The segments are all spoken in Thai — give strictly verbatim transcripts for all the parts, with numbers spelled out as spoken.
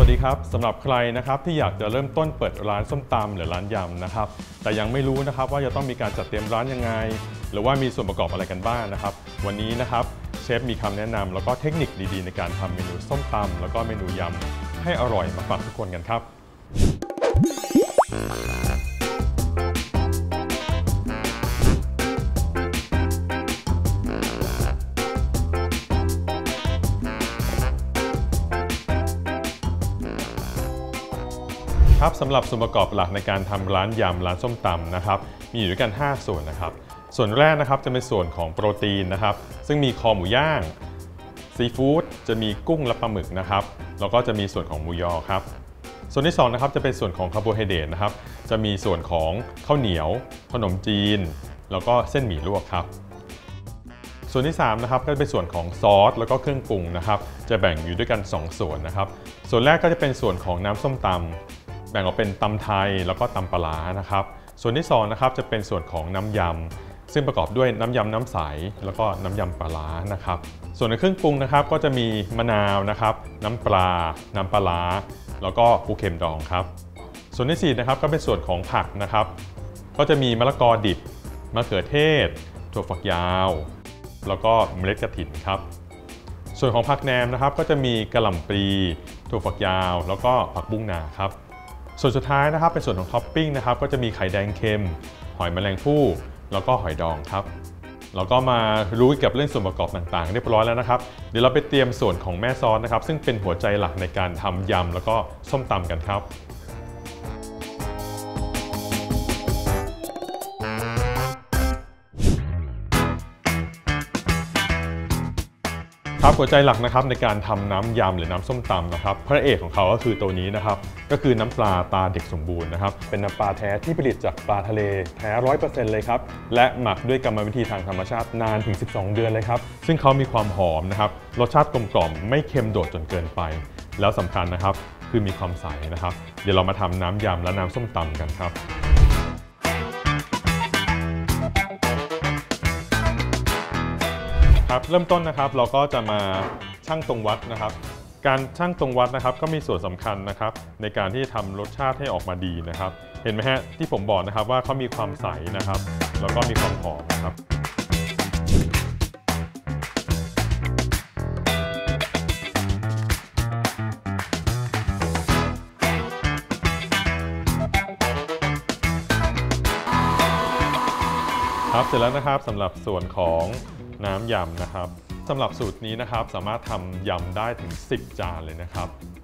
ดีครับสำหรับใครนะครับที่อยากจะเริ่มต้นเปิดร้านส้มตำหรือร้านยำนะครับแต่ยังไม่รู้นะครับว่าจะต้องมีการจัดเตรียมร้านยังไงหรือว่ามีส่วนประกอบอะไรกันบ้างนะครับวันนี้นะครับเชฟมีคำแนะนำแล้วก็เทคนิคดีๆในการทำเมนูส้มตำแล้วก็เมนูยำให้อร่อยมาฝากทุกคนกันครับครับสำหรับส่วนประกอบหลักในการทำร้านยำร้านส้มตำนะครับมีอยู่ด้วยกันห้าส่วนนะครับส่วนแรกนะครับจะเป็นส่วนของโปรตีนนะครับซึ่งมีคอหมูย่างซีฟู้ดจะมีกุ้งและปลาหมึกนะครับแล้วก็จะมีส่วนของหมูยอครับส่วนที่สองนะครับจะเป็นส่วนของคาร์โบไฮเดรตนะครับจะมีส่วนของข้าวเหนียวขนมจีนแล้วก็เส้นหมี่ลวกครับส่วนที่สามนะครับก็เป็นส่วนของซอสแล้วก็เครื่องปรุงนะครับจะแบ่งอยู่ด้วยกันสองส่วนนะครับส่วนแรกก็จะเป็นส่วนของน้ำส้มตำแบ่งออกเป็นตำไทยแล้วก็ตำปลานะครับส่วนที่สองนะครับจะเป็นส่วนของน้ำยำซึ่งประกอบด้วยน้ำยำน้ำใสแล้วก็น้ำยำปลานะครับส่วนในเครื่องปรุงนะครับก็จะมีมะนาวนะครับน้ำปลาน้ำปลาแล้วก็ปูเค็มดองครับส่วนที่สี่นะครับก็เป็นส่วนของผักนะครับก็จะมีมะละกอดิบมะเขือเทศถั่วฝักยาวแล้วก็เมล็ดกระถินครับส่วนของผักแหนมนะครับก็จะมีกะหล่ำปลีถั่วฝักยาวแล้วก็ผักบุ้งนาครับส่วนสุดท้ายนะครับเป็นส่วนของท็อปปิ้งนะครับก็จะมีไข่แดงเค็มหอยแมลงภู่แล้วก็หอยดองครับเราก็มารู้เกี่ยวกับเรื่องส่วนประกอบต่างๆเรียบร้อยแล้วนะครับเดี๋ยวเราไปเตรียมส่วนของแม่ซอสนะครับซึ่งเป็นหัวใจหลักในการทำยำแล้วก็ส้มตำกันครับครับหัวใจหลักนะครับในการทำน้ำยำหรือน้ำส้มตำนะครับพระเอกของเขาก็คือตัวนี้นะครับก็คือน้ำปลาตาเด็กสมบูรณ์นะครับเป็นน้ำปลาแท้ที่ผลิตจากปลาทะเลแท้ ร้อยเปอร์เซ็นต์ เลยครับและหมักด้วยกรรมวิธีทางธรรมชาตินานถึงสิบสองเดือนเลยครับซึ่งเขามีความหอมนะครับรสชาติกลมกล่อมไม่เค็มโดดจนเกินไปแล้วสำคัญนะครับคือมีความใสนะครับเดี๋ยวเรามาทำน้ำยำและน้ำส้มตำกันครับครับเริ่มต้นนะครับเราก็จะมาชั่งตรงวัดนะครับการชั่งตรงวัดนะครับก็มีส่วนสำคัญนะครับในการที่ทำรสชาติให้ออกมาดีนะครับเห็นไหมฮะที่ผมบอกนะครับว่าเขามีความใสนะครับแล้วก็มีความหอมนะครับครับเสร็จแล้วนะครับสำหรับส่วนของน้ำยำนะครับสำหรับสูตรนี้นะครับสามารถทำยำได้ถึงสิบจานเลยนะครับ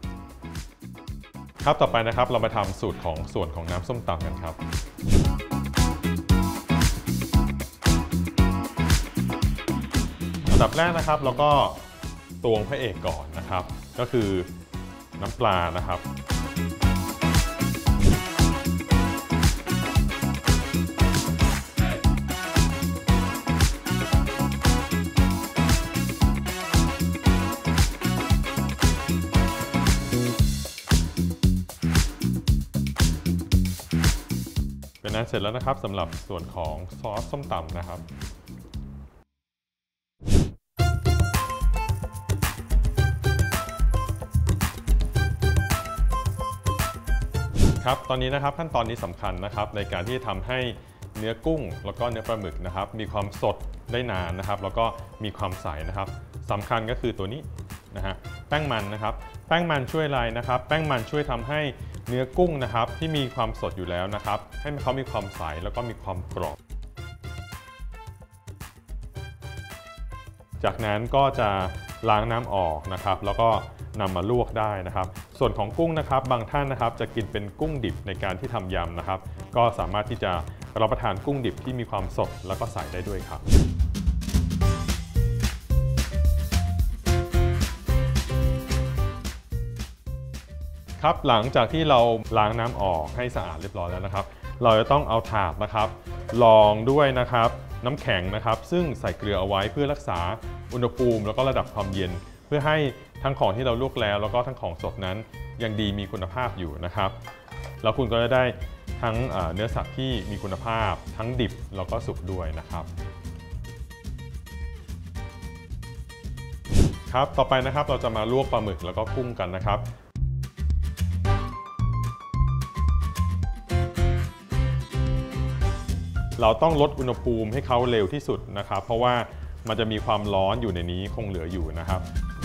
ครับต่อไปนะครับเรามาทำสูตรของส่วนของน้ำส้มตำกันครับอันดับแรกนะครับเราก็ตวงพระเอกก่อนนะครับก็คือน้ำปลานะครับเป็นนั้นเสร็จแล้วนะครับสำหรับส่วนของซอสส้มตำนะครับครับตอนนี้นะครับขั้นตอนนี้สำคัญนะครับในการที่ทำให้เนื้อกุ้งแล้วก็เนื้อปลาหมึกนะครับมีความสดได้นานนะครับแล้วก็มีความใสนะครับสำคัญก็คือตัวนี้นะฮะแป้งมันนะครับแป้งมันช่วยอะไรนะครับแป้งมันช่วยทำให้เนื้อกุ้งนะครับที่มีความสดอยู่แล้วนะครับให้เขามีความใสแล้วก็มีความกรอบจากนั้นก็จะล้างน้ำออกนะครับแล้วก็นำมาลวกได้นะครับส่วนของกุ้งนะครับบางท่านนะครับจะกินเป็นกุ้งดิบในการที่ทำยำนะครับก็สามารถที่จะรับประทานกุ้งดิบที่มีความสดแล้วก็ใสได้ด้วยครับครับหลังจากที่เราล้างน้ำออกให้สะอาดเรียบร้อยแล้วนะครับเราจะต้องเอาถาดนะครับรองด้วยนะครับน้ำแข็งนะครับซึ่งใส่เกลือเอาไว้เพื่อรักษาอุณหภูมิแล้วก็ระดับความเย็นเพื่อให้ทั้งของที่เราลวกแล้วแล้วก็ทั้งของสดนั้นยังดีมีคุณภาพอยู่นะครับแล้วคุณก็จะได้ทั้งเนื้อสัตว์ที่มีคุณภาพทั้งดิบแล้วก็สุกด้วยนะครับ ครับต่อไปนะครับเราจะมาลวกปลาหมึกแล้วก็กุ้งกันนะครับเราต้องลดอุณหภูมิให้เขาเร็วที่สุดนะครับเพราะว่ามันจะมีความร้อนอยู่ในนี้คงเหลืออยู่นะครับ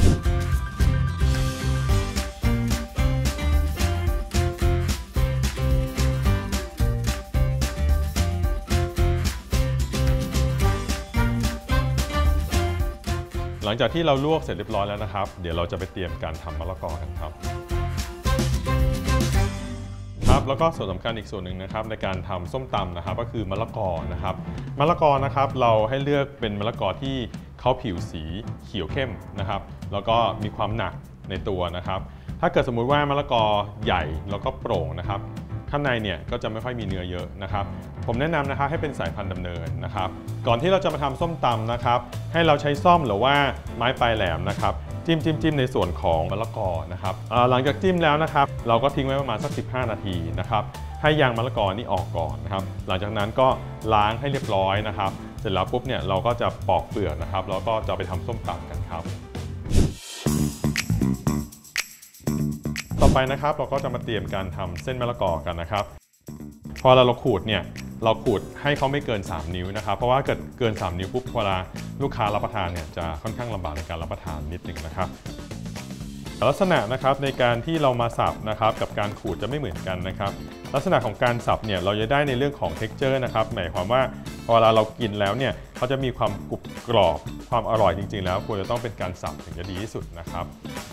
หลังจากที่เราลวกเสร็จเรียบร้อยแล้วนะครับเดี๋ยวเราจะไปเตรียมการทำมะละกอกันครับครับแล้วก็ส่วนสำคัญอีกส่วนหนึ่งนะครับในการทำส้มตำนะครับก็คือมะละกอนะครับมะละกอนะครับเราให้เลือกเป็นมะละกอที่เขาผิวสีเขียวเข้มนะครับแล้วก็มีความหนักในตัวนะครับถ้าเกิดสมมุติว่ามะละกอใหญ่แล้วก็โปร่งนะครับข้างในเนี่ยก็จะไม่ค่อยมีเนื้อเยอะนะครับผมแนะนำนะครับให้เป็นสายพันธุ์ดำเนินนะครับก่อนที่เราจะมาทำส้มตำนะครับให้เราใช้ซ่อมหรือว่าไม้ปลายแหลมนะครับจิ้มจิ้มจิ้มในส่วนของมะละกอนะครับหลังจากจิ้มแล้วนะครับเราก็ทิ้งไว้ประมาณสักสิบห้านาทีนะครับให้ยางมะละกอนี่ออกก่อนนะครับหลังจากนั้นก็ล้างให้เรียบร้อยนะครับเสร็จแล้วปุ๊บเนี่ยเราก็จะปอกเปลือกนะครับแล้วก็จะไปทำส้มตำกันครับต่อไปนะครับเราก็จะมาเตรียมการทำเส้นมะละกอกันนะครับพอเราเราขูดเนี่ยเราขูดให้เขาไม่เกินสามนิ้วนะครับเพราะว่าเกิดเกินสามนิ้วปุ๊บเวลาลูกค้ารับประทานเนี่ยจะค่อนข้างลำบากในการรับประทานนิดหนึ่งนะครับลักษณะนะครับในการที่เรามาสับนะครับกับการขูดจะไม่เหมือนกันนะครับลักษณะของการสับเนี่ยเราจะได้ในเรื่องของ เท็กเจอร์ นะครับหมายความว่าพอเวลาเรากินแล้วเนี่ยเขาจะมีความกรุบกรอบความอร่อยจริงๆแล้วควรจะต้องเป็นการสับถึงจะดีที่สุดนะครับ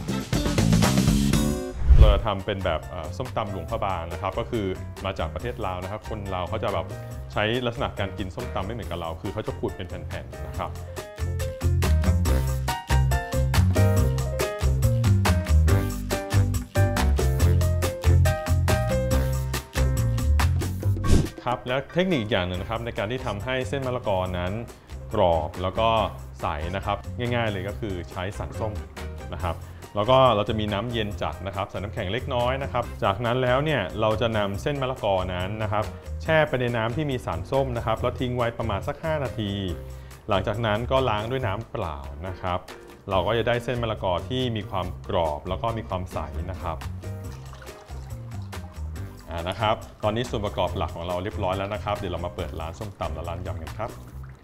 เราจะทำเป็นแบบส้มตำหลวงพระบางนะครับก็คือมาจากประเทศลาวนะครับคนลาวเขาจะแบบใช้ลักษณะการกินส้มตำไม่เหมือนกับเราคือเขาจะขูดเป็นแผ่นๆนะครับครับแล้วเทคนิคอีกอย่างหนึ่งนะครับในการที่ทำให้เส้นมะละกอนั้นกรอบแล้วก็ใสนะครับง่ายๆเลยก็คือใช้สารส้มนะครับแล้วก็เราจะมีน้ำเย็นจัดนะครับใส่น้ำแข็งเล็กน้อยนะครับจากนั้นแล้วเนี่ยเราจะนำเส้นมะละกอนั้นนะครับแช่ไปในน้ำที่มีสารส้มนะครับแล้วทิ้งไว้ประมาณสักห้านาทีหลังจากนั้นก็ล้างด้วยน้ำเปล่านะครับเราก็จะได้เส้นมะละกอที่มีความกรอบแล้วก็มีความใสนะครับนะครับตอนนี้ส่วนประกอบหลักของเราเรียบร้อยแล้วนะครับเดี๋ยวเรามาเปิดร้านส้มตำและร้านยำกันครับ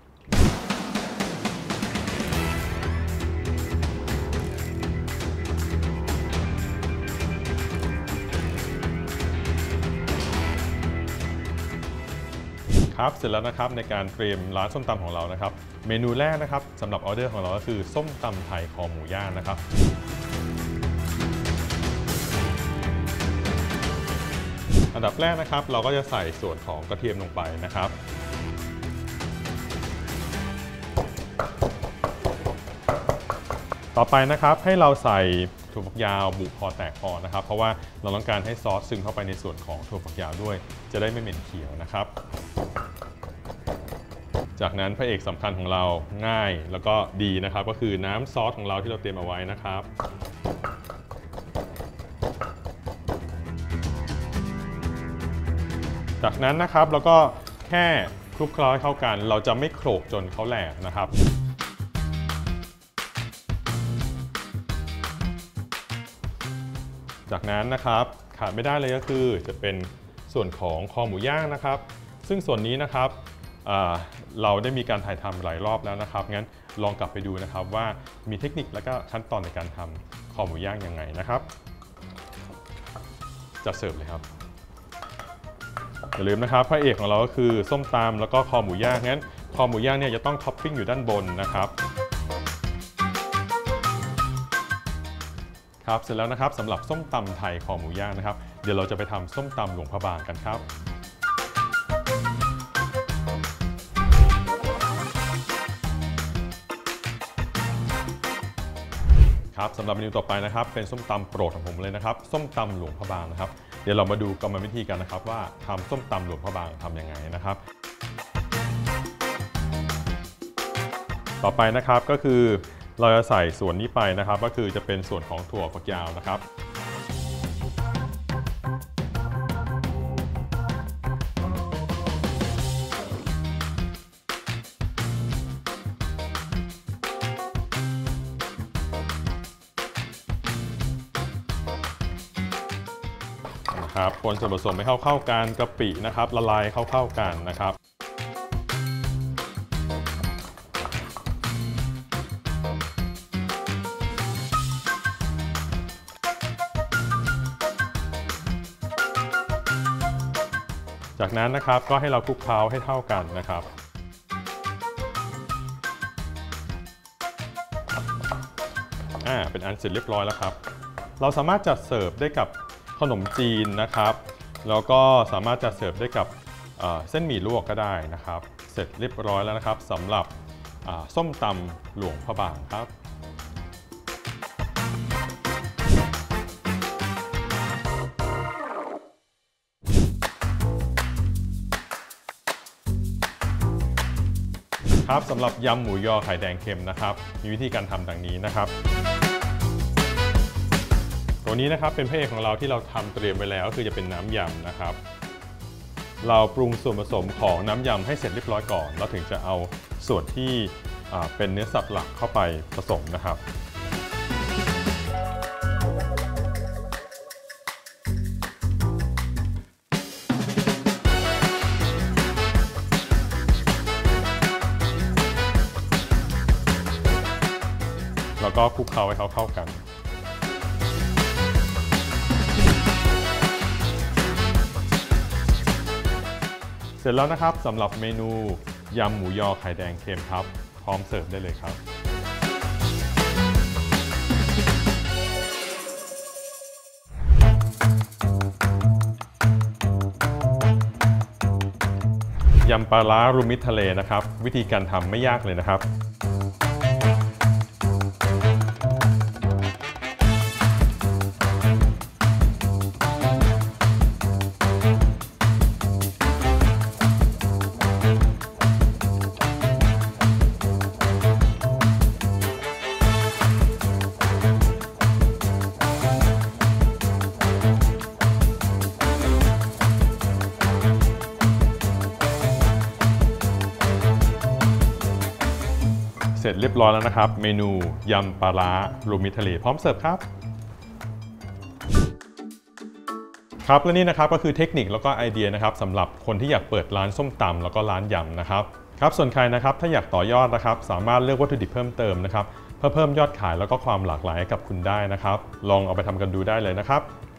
ครับเสร็จแล้วนะครับในการเตรียมร้านส้มตำของเรานะครับเมนูแรกนะครับสำหรับออเดอร์ของเราก็คือส้มตำไทยคอหมูย่างนะครับอันดับแรกนะครับเราก็จะใส่ส่วนของกระเทียมลงไปนะครับต่อไปนะครับให้เราใส่ถั่วฝักยาวบุพอแตกพอนะครับเพราะว่าเราต้องการให้ซอสซึมเข้าไปในส่วนของถั่วฝักยาวด้วยจะได้ไม่เหม็นเขียวนะครับจากนั้นพระเอกสำคัญของเราง่ายแล้วก็ดีนะครับก็คือน้ำซอสของเราที่เราเตรียมเอาไว้นะครับจากนั้นนะครับเราก็แค่คลุกเคล้าให้เข้ากันเราจะไม่โขลกจนเขาแหลกนะครับจากนั้นนะครับขาดไม่ได้เลยก็คือจะเป็นส่วนของคอหมูย่างนะครับซึ่งส่วนนี้นะครับเราได้มีการถ่ายทำหลายรอบแล้วนะครับงั้นลองกลับไปดูนะครับว่ามีเทคนิคและก็ขั้นตอนในการทำคอหมูย่างยังไงนะครับจะเสิร์ฟเลยครับอย่าลืมนะครับพระเอกของเราก็คือส้มตำแล้วก็คอหมูย่างงั้นคอหมูย่างเนี่ยจะต้องท็อปปิ้งอยู่ด้านบนนะครับครับเสร็จแล้วนะครับสำหรับส้มตำไทยคอหมูย่างนะครับเดี๋ยวเราจะไปทำส้มตำหลวงพระบางกันครับครับสำหรับเมนูต่อไปนะครับเป็นส้มตำโปรดของผมเลยนะครับส้มตำหลวงพระบางนะครับเดี๋ยวเรามาดูกรรมวิธีกันนะครับว่าทำส้มตำหลวงพระบางทำยังไงนะครับต่อไปนะครับก็คือเราจะใส่ส่วนนี้ไปนะครับก็คือจะเป็นส่วนของถั่วฝักยาวนะครับครับคนส่วนผสมให้เข้าๆกันกะปินะครับละลายเข้าๆกันนะครับจากนั้นนะครับก็ให้เราคลุกเคล้าให้เท่ากันนะครับอ่าเป็นอันเสร็จเรียบร้อยแล้วครับเราสามารถจัดเสิร์ฟได้กับขนมจีนนะครับแล้วก็สามารถจัดเสิร์ฟได้กับเส้นหมี่ลวกก็ได้นะครับเสร็จเรียบร้อยแล้วนะครับสำหรับส้มตำหลวงพระบางครับครับสำหรับยำหมูยอไข่แดงเค็มนะครับมีวิธีการทำดังนี้นะครับตัวนี้นะครับเป็นพระเอกของเราที่เราทำเตรียมไว้แล้วคือจะเป็นน้ำยำนะครับเราปรุงส่วนผสมของน้ำยำให้เสร็จเรียบร้อยก่อนแล้วถึงจะเอาส่วนที่เป็นเนื้อสัตว์หลักเข้าไปผสมนะครับแล้วก็คลุกเคล้าให้เขาเข้ากันเสร็จแล้วนะครับสำหรับเมนูยำหมูยอไข่แดงเค็มครับพร้อมเสิร์ฟได้เลยครับยำปลาร้ารวมมิตรทะเลนะครับวิธีการทำไม่ยากเลยนะครับเสร็จเรียบร้อยแล้วนะครับเมนูยำปลาร้ารวมมิตรทะเลพร้อมเสิร์ฟครับครับและนี่นะครับก็คือเทคนิคแล้วก็ไอเดียนะครับสำหรับคนที่อยากเปิดร้านส้มตำแล้วก็ร้านยำนะครับครับส่วนใครนะครับถ้าอยากต่อยอดนะครับสามารถเลือกวัตถุดิบเพิ่มเติมนะครับเพื่อเพิ่มยอดขายแล้วก็ความหลากหลายให้กับคุณได้นะครับลองเอาไปทำกันดูได้เลยนะครับ